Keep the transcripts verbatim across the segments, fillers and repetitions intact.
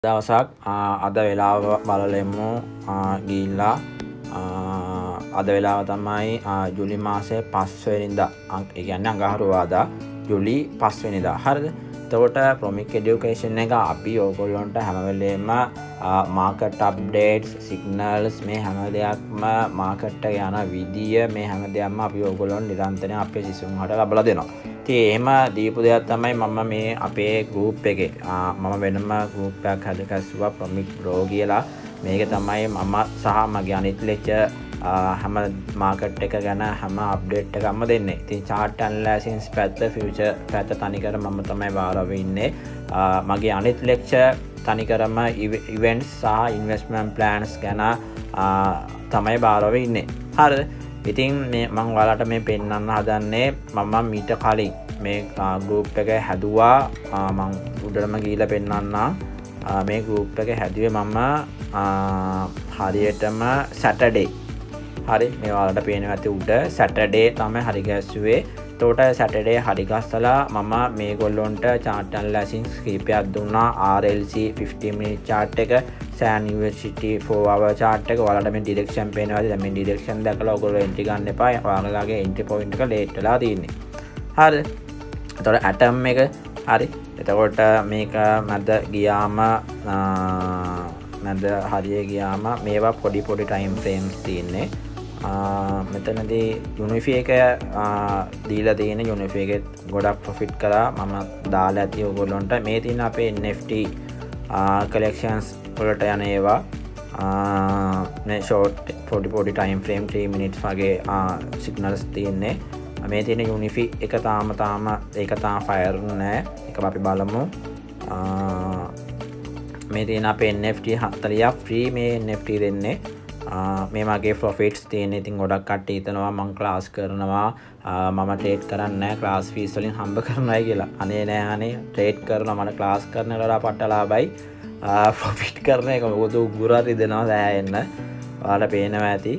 දවසක් අද වෙලාව බලලෙමු ගිහිල්ලා අද වෙලාව තමයි ජූලි මාසේ පස් වෙනිදා. ඒ කියන්නේ අඟහරුවාදා ජූලි පස් වෙනිදා. හරිද? එතකොට ප්‍රොමික් এডুকেෂන් එක අපි ඕගොල්ලන්ට හැම වෙලේම මාකට් අප්ඩේට්ස්, සිග්නල්ස් මේ හැම දෙයක්ම මාකට් එක යන විදිය මේ හැම දෙයක්ම අපි ඕගොල්ලන්ට නිරන්තරයෙන් අපේ සිසුන්හට ලබා දෙනවා. ඉතින් එහෙම දීපු දෙයක් තමයි මම මේ අපේ ගෲප් එකේ මම වෙනම ගෲප් එකක් හදගස්සුවා ප්‍රොමික් බ්‍රෝ කියලා. මේක තමයි මම සහ මගේ අනිත් ලෙක්චර් හැම මාකට් එක ගැන හැම අප්ඩේට් එකක්ම දෙන්නේ. ඉතින් chart analysis පැත්ත, future පැත්ත තනිකර මම තමයි වාරව ඉන්නේ. මගේ අනිත් ලෙක්චර් තනිකරම events සහ investment plans ගැන තමයි වාරව ඉන්නේ. හරිද? ඉතින් මේ මම ඔයාලට මේ පෙන්වන්න හදන්නේ මම මීට කලින් මේ ගෲප් එක හැදුවා. මම උඩරම ගිහිල්ලා පෙන්වන්නම්. මේ ගෲප් එක හැදුවේ මම හරියටම Saturday. හරි මේ ඔයාලට පේනවා ඇති උඩ Saturday තමයි හරි ගැස්සුවේ. එතකොට Saturday හරි ගස්සලා මම මේගොල්ලොන්ට chart analysis කීපයක් දුන්නා. R L C fifteen minute chart එක, San University four hour chart එක. ඔයාලට මේ direction පේනවා. දැන් මේ direction දැකලා ඔයගොල්ලෝ entry ගන්න එපා. ඔයාලගේ entry point එක late වෙලා තියෙන්නේ. හරිද? එතකොට atom එක හරි. එතකොට මේක මැද ගියාම මැද හරිය ගියාම මේවා පොඩි පොඩි time frames තියෙන්නේ. මෙතනදී Unify එක දීලා තියෙන Unify එකේ ගොඩක් profit කරා. මම දාලා ඇති ඔයගොල්ලන්ට මේ තියෙන අපේ N F T collections වලට යන ඒවා මේ short පොඩි පොඩි time frame three minutes වගේ signals තියෙන්නේ. මේ තියෙන Unify එක තාම තාම ඒක තාම fire නෑ. ඒක අපි බලමු. මේ තියෙන අපේ N F T forty free මේ N F T දෙන්නේ. මේ මගේ ප්‍රොෆිට්ස් තියෙන. ඉතින් ගොඩක් කට්ටිය හිතනවා මම ක්ලාස් කරනවා මම ට්‍රේඩ් කරන්නේ නැහැ ක්ලාස් ෆීස් වලින් හම්බ කරනවායි කියලා. අනේ නෑ අනේ ට්‍රේඩ් කරනවා මම ක්ලාස් කරන වල පට්ටලාභයි ප්‍රොෆිට් කරන එක මොකද උගුරාරි දෙනවා සෑහෙන්න. ඔයාලට පේනවා ඇති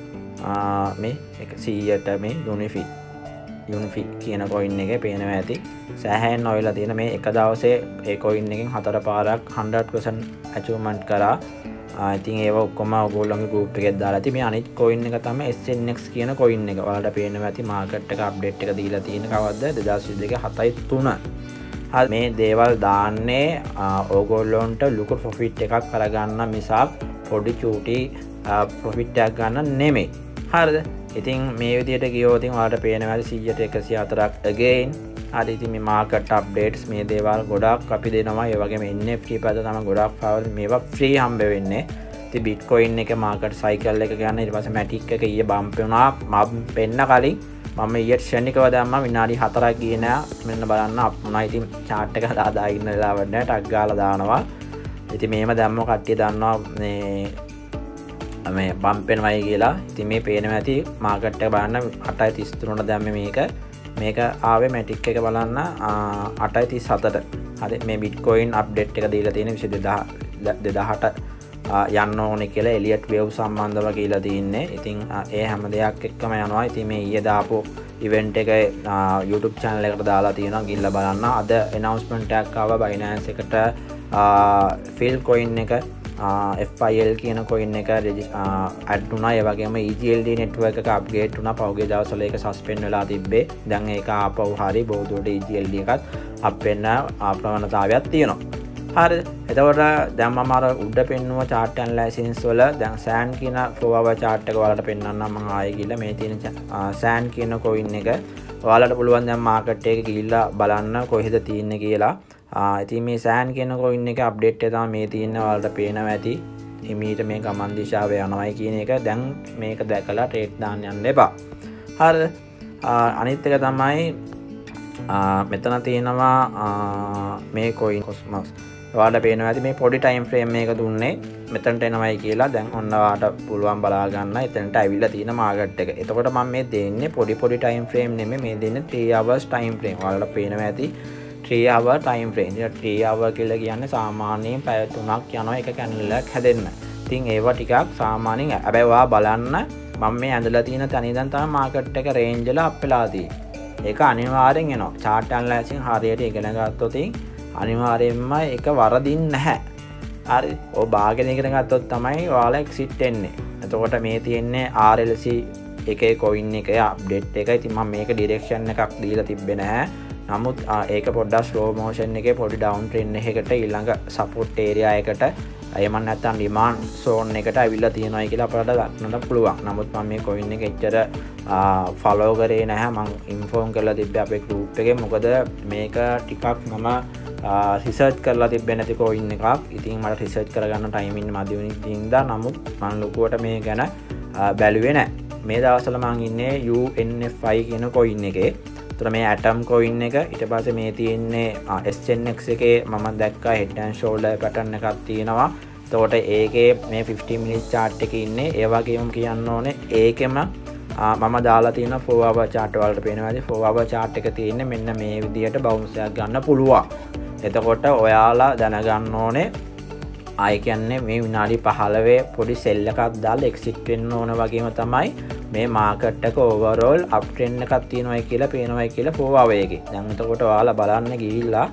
මේ one hundred මේ Unify Unify කියන coin එකේ පේනවා ඇති සෑහෙන්න ඔයලා තියෙන මේ එක දවසේ ඒ coin එකෙන් හතර පාරක් one hundred percent achievement කරා. ඉතින් ඒව ඔක්කොම ඔයගොල්ලෝගේ group එකේ දාලා ඇති. මේ අනිත් coin එක තමයි S N X කියන coin එක. ඔයාලට පේනවා ඇති market එක update එක දීලා තියෙන කවද්ද twenty twenty-two seven. හරි මේ දේවල් දාන්නේ ඔයගොල්ලන්ට ලොකු profit එකක් කරගන්න මිසක් පොඩි චූටි profit එකක් ගන්න නෙමෙයි. හරිද? ඉතින් මේ විදිහට ගියොත් ඉතින් ඔයාලට පේනවා ඇති one oh one fourක් again. හරි ඉතින් මේ මාකට් අප්ඩේට්ස් මේ දේවල් ගොඩක් අපි දෙනවා. ඒ වගේම N F T පැත්ත තමයි ගොඩක් ෆවර් මේවා ෆ්‍රී හම්බ වෙන්නේ. ඉතින් බිට්කොයින් එක මාකට් සයිකල් එක ගන්න ඊට පස්සේ මැටික් එක ඊයේ බම්ප් වුණා. මම පෙන්න කලින් මම ඊයේ ක්ෂණිකව දැම්මා විනාඩි හතරක් ගියේ නෑ. මෙන්න බලන්න අප් වුණා. ඉතින් chart එක දාලා ඉන්න වෙලාවක් නෑ. ටක් ගාලා දානවා. ඉතින් මේම දැම්ම කට්ටිය දන්නවා මේ මේ බම්ප් වෙනවයි කියලා. ඉතින් මේ පේනවා ඇති මාකට් එක බලන්න eight thirty-three දැම්මේ මේක. මේක ආවේ මැටික් එක බලන්න eight thirty-seven. හරි මේ බිට්කොයින් අප්ඩේට් එක දීලා තියෙන twenty eighteen යන්න ඕනේ කියලා එලියට් වේව් සම්බන්ධව කියලා තියෙන්නේ. ඉතින් ඒ හැම දෙයක් එක්කම යනවා. ඉතින් මේ ඊයේ දාපු ඉවෙන්ට් එක YouTube channel එකට දාලා තියෙනවා. ගිහිල්ලා බලන්න. අද announcement එකක් ආවා Binance එකට fill coin එක F I L කියන coin එක add වුණා. ඒ වගේම E G L D network එක upgrade වුණා. පහුගිය දවස්වල ඒක suspend වෙලා තිබ්බේ. දැන් ඒක ආපහු හරි බෝධුවට E G L D එකත් up වෙන්න ප්‍රවණතාවයක් තියෙනවා. හරිද? එතකොට දැන් මම අර උඩ පෙන්නුව chart analysis වල දැන් San කියන four hour chart එක ඔයාලට පෙන්වන්නම්. මම ආයෙ ගිහලා මේ තියෙන San කියන coin එක ඔයාලට පුළුවන් දැන් market එකේ ගිහිල්ලා බලන්න කොහෙද තියෙන්නේ කියලා. ඉතින් මේ San කියන coin එක අප්ඩේට් එක තමයි මේ තියෙන්නේ. ඔයාලට පේනවා ඇති. හිමීට මේ ගමන් දිශාව යනවායි කියන එක. දැන් මේක දැකලා ට්‍රේඩ් දාන්න යන්න එපා. හරිද? අනිත් එක තමයි මෙතන තියෙනවා මේ coin Cosmos. ඔයාලට පේනවා ඇති මේ පොඩි time frame මේක දුන්නේ මෙතනට එනවයි කියලා. දැන් ඔන්න ඔයාලට පුළුවන් බලා ගන්න. එතනට ඇවිල්ලා තියෙන market එක. එතකොට මම මේ දෙන්නේ පොඩි පොඩි time frame නෙමෙයි. මේ දෙන්නේ three hours time frame. ඔයාලට පේනවා ඇති three hour time frame. ඉතින් three hour කියලා කියන්නේ සාමාන්‍යයෙන් පැය තුනක් යනවා එක කැන්ඩල් එකක් හැදෙන්න. ඉතින් ඒවා ටිකක් සාමාන්‍යයෙන් හැබැයි ඔයා බලන්න මම මේ ඇඳලා තියෙන තැන ඉඳන් තමයි market එක range වල up වෙලා තියෙන්නේ. ඒක අනිවාර්යෙන් එනවා. chart analysis හරියට ඉගෙන ගත්තොත් අනිවාර්යෙන්ම ඒක වරදින්නේ නැහැ. හරි ඔය බාගෙන ඉගෙන ගත්තොත් තමයි ඔයාලා එක්සිට් එන්නේ. එතකොට මේ තියෙන්නේ ආර් එල් සී එකේ කොයින් එකේ අප්ඩේට් එක. ඉතින් මම මේක ඩිරෙක්ෂන් එකක් දීලා තිබ්බේ නැහැ. නමුත් ඒක පොඩ්ඩක් ස්ලෝ මෝෂන් එකේ පොඩි ඩවුන් ට්‍රෙන්ඩ් එකකට ඊළඟ සපෝට් ඒරියා එකට එහෙම නැත්නම් ඩිමාන්ඩ් සෝන් එකට අවිල්ලා තියෙනවායි කියලා අපිට දක්නට පුළුවන්. නමුත් මම මේ කොයින් එක එච්චර ෆලෝ කරේ නැහැ. මම ඉන්ෆෝම් කරලා තිබ්බේ අපේ ගෲප් එකේ. මොකද මේක ටිකක් මම රිසර්ච් කරලා තිබ්බේ නැති කොයින් එකක්. ඉතින් මට රිසර්ච් කරගන්න ටයිම් ඉන්න මදි වෙනින්දා. නමුත් මම ලොකුවට මේ ගැන බැලුවේ නැහැ. මේ දවස්වල මම ඉන්නේ යූ එන් එෆ් ආයි කියන කොයින් එකේ. එතකොට මේ ඇටම් කොයින් එක ඊට පස්සේ මේ තියෙන්නේ එස් එන් එක්ස් එකේ මම දැක්කා හෙඩ් ඇන්ඩ් ෂෝල්ඩර් පැටර්න් එකක් තියෙනවා. එතකොට ඒකේ මේ ෆිෆ්ටීන් මිනිට් chart එකේ ඉන්නේ. ඒ වගේම කියන්න ඕනේ ඒකෙම මම දාලා තියෙන four hour chart වලට පේනවා. ඉතින් four hour chart එක තියෙන්නේ මෙන්න මේ විදියට බවුන්ස් එකක් ගන්න පුළුවන්. එතකොට ඔයාලා දැනගන්න ඕනේ ආයි කියන්නේ මේ විනාඩි පහළොව පොඩි සෙල් එකක් දාලා එක්සිට් වෙන්න ඕන වගේම තමයි මේ මාකට් එක ඕවරෝල් අප් ට්‍රෙන්ඩ් එකක් තියෙනවායි කියලා පේනවායි කියලා four hour එකේ. දැන් එතකොට ඔයාලා බලන්න ගිහිල්ලා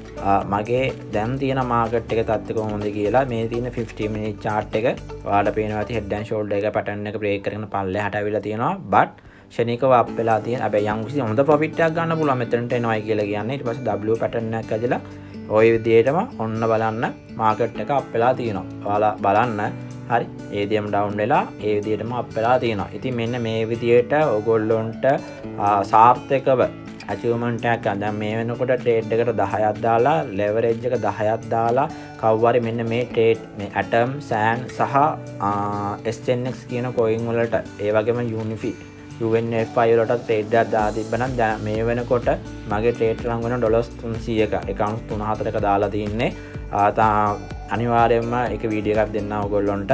මගේ දැන් තියෙන මාකට් එක තත්ත්වය කොහොමද කියලා මේ තියෙන fifteen minute chart එක ඔයාලට පේනවා ඇති head and shoulder එක pattern එක break කරගෙන පල්ලෙහාට අවිලා තියෙනවා. but ෂණිකව අප් වෙලා තියෙන හැබැයි යම් කිසි හොඳ profit එකක් ගන්න පුළුවන් මෙතනට එනවායි කියලා කියන්නේ. ඊට පස්සේ W pattern එකක් ඇදලා ওই විදිහටම ඔන්න බලන්න මාකට් එක අප් වෙලා තියෙනවා. ඔයාලා බලන්න හරි ඒ විදිහම ඩවුන් වෙලා ඒ විදිහටම අප් වෙලා තියෙනවා. ඉතින් මෙන්න මේ විදිහට ඔයගොල්ලොන්ට සාර්ථකව achievement එකක් ගන්න. දැන් මේ වෙනකොට ට්‍රේඩ් එකට දහයක් දාලා leverage එක දහයක් දාලා කවුරු මෙන්න මේ ට්‍රේඩ් මේ atom sand සහ එස් එන් එක්ස් කියන coin වලට ඒ වගේම Unifi යූ එන් එෆ් ආයි වලට ට්‍රේඩ් එකක් දාලා තිබ්බනම් දැන් මේ වෙනකොට මගේ ට්‍රේඩ් ලඟ වෙන ඩොලර්ස් තුන්සීයක account තුන හතරක දාලා තින්නේ. අනිවාර්යයෙන්ම එක වීඩියෝ එකක් දෙන්න ඔයගොල්ලොන්ට.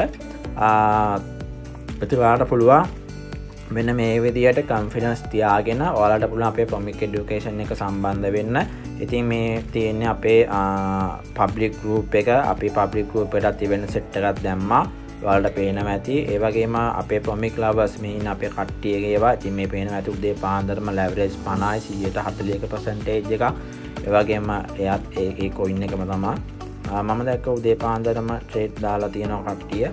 ඔයාලට පුළුවන් මෙන්න මේ විදියට කන්ෆිඩන්ස් තියාගෙන ඔයාලට පුළුවන් අපේ ප්‍රොමික් এডুকেෂන් එක සම්බන්ධ වෙන්න. ඉතින් මේ තියෙන්නේ අපේ පබ්ලික් ගෲප් එක. අපි පබ්ලික් ගෲප් එකටත් ඉවෙන්ට් සෙට් එකක් දැම්මා. ඔයාලට පේනවා ඇති. ඒ වගේම අපේ ප්‍රොමික් ලවර්ස් මේ ඉන්න අපේ කට්ටියගේ ඒවා. ඉතින් මේ පේනවා ඇති උදේ පාන්දරම ලෙවරේජ් පනහයි සියයට හතළිහක percentage එකක්. ඒ වගේම එයාත් ඒකේ කොයින් එකම තමයි. මම දැක්ක උදේ පාන්දරම ට්‍රේඩ් දාලා තියෙනවා කට්ටිය.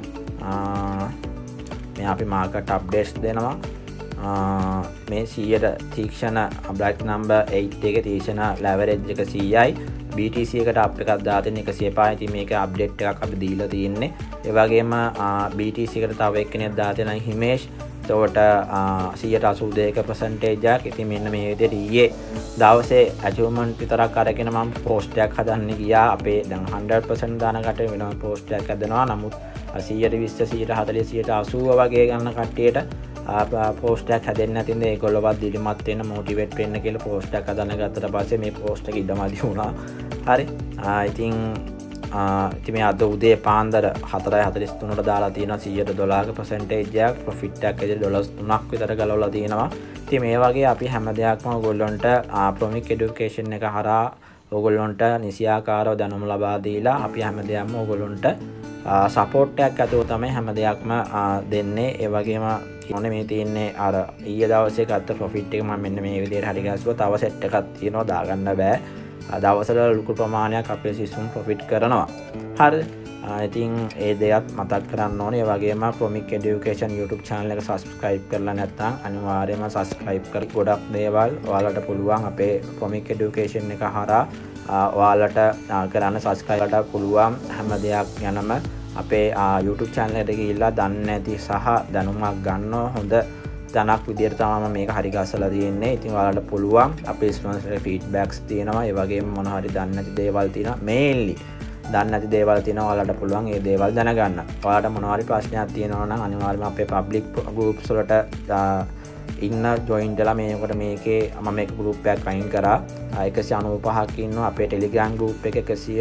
මේ අපි මාකට් අප්ඩේට්ස් දෙනවා. මේ සියයට තීක්ෂණ බ්ලැක් නම්බර් eight එකේ තීක්ෂණ ලෙවරේජ් එක සීයයි. බී ටී සී එකට අප් එකක් දාලා තියෙන එකසිය පහයි. ඉතින් මේක අප්ඩේට් එකක් අපි දීලා තියෙන්නේ. ඒ වගේම බී ටී සී එකට තව එක්කෙනෙක් දාලා තියෙනවා හිමේෂ්. එතකොට සියයට අසූ දෙක percentage එකක්. ඉතින් මෙන්න මේ විදිහට ඊයේ දවසේ achievement විතරක් අරගෙන මම post එකක් හදන්න ගියා. අපේ දැන් hundred percent දාන කට වෙනවා post එකක් හදනවා. නමුත් සියයට විස්ස සියයට හතළිහ සියයට අසූව වගේ ගන්න කට්ටියට post එකක් හැදෙන්නේ නැතිනම් ඒගොල්ලෝවත් දිලිමත් වෙන්න මොටිවේට් වෙන්න කියලා post එකක් හදන්න ගත්තට පස්සේ මේ post එක ඉඩමදි වුණා. හරි. ඉතින් ඉතින් මේ අද උදේ පාන්දර හතරයි හතළිස් තුනට දාලා තියෙනවා සියයට දොළහක percentage එකක් profit එකක් ඇදලා ඩොලර්ස් තුනක් විතර ගලවලා තියෙනවා. ඉතින් මේ වගේ අපි හැම දෙයක්ම ඔයගොල්ලන්ට ප්‍රොමික් এডুকেෂන් එක හරහා ඔයගොල්ලන්ට නිසියාකාරව දැනුම ලබා දීලා අපි හැම දෙයක්ම ඔයගොල්ලන්ට සපෝට් එකක් ඇතුව තමයි හැම දෙයක්ම දෙන්නේ. ඒ වගේම මොනේ මේ තියෙන්නේ අර ඊයේ දවසේ ගත්ත profit එක මම මෙන්න මේ විදිහට හරි ගස්සුවා. තව සෙට් එකක් තියෙනවා දාගන්න බෑ. දවසට ලොකු ප්‍රමාණයක් අපේ සිස්ටම් ප්‍රොෆිට් කරනවා. හරිද? ඉතින් ඒ දෙයක් මතක් කරන්න ඕනේ. ඒ වගේම ප්‍රොමික් এডুকেෂන් YouTube channel එක subscribe කරලා නැත්නම් අනිවාර්යයෙන්ම subscribe කර ගොඩක් දේවල් ඔයාලට පුළුවන් අපේ ප්‍රොමික් এডুকেෂන් එක හරහා ඔයාලට කරන්න subscribe කරලා පුළුවන් හැම දෙයක් ගැනම අපේ YouTube channel එකට ගිහිල්ලා දන්නේ නැති සහ දැනුමක් ගන්න හොඳ තනක් විදියට තමයි මේක හරි ගස්සලා තියෙන්නේ. ඉතින් ඔයාලට පුළුවන් අපේ ස්පොන්සර් ෆීඩ්බැක්ස් තියෙනවා. ඒ වගේම මොන හරි දන්නේ නැති දේවල් තියෙනවා. මේන්ලි දන්නේ නැති දේවල් තියෙනවා. ඔයාලට පුළුවන් ඒ දේවල් දැනගන්න. ඔයාලට මොන හරි ප්‍රශ්නයක් තියෙනවා නම් අනිවාර්යයෙන්ම අපේ පබ්ලික් ගෲප්ස් වලට ඉන්න ජොයින් වෙලා මේකට මේකේ මම මේක ගෲප් එකක් අයින් කරා. එකසිය අනූපහක් ඉන්නවා. අපේ ටෙලිග්‍රෑම් ගෲප් එක එකසිය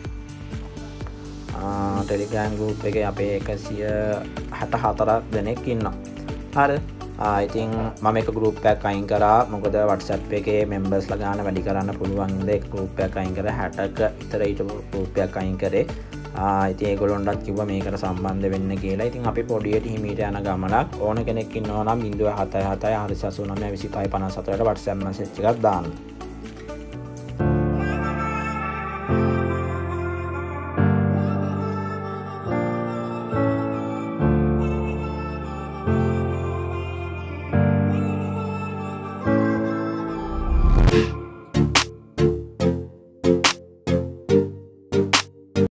ටෙලිග්‍රෑම් ගෲප් එකේ අපේ එකසිය හැට හතරක් දෙනෙක් ඉන්නවා. හරි. ඉතින් මම එක ගෲප් එකක් අයින් කරා. මොකද WhatsApp එකේ members ලා ගන්න වැඩි කරන්න පුළුවන් ඉඳ එක ගෲප් එකක් අයින් කරා. හැටක විතර ඊට ගෲප් එකක් අයින් කරේ. ඉතින් ඒගොල්ලොන්ටත් කිව්වා මේකට සම්බන්ධ වෙන්න කියලා. ඉතින් අපි පොඩියට හිමීට යන ගමනක් ඕන කෙනෙක් ඉන්නවා නම් zero seven seven four six nine five five five six WhatsApp message එකක් දාන්න.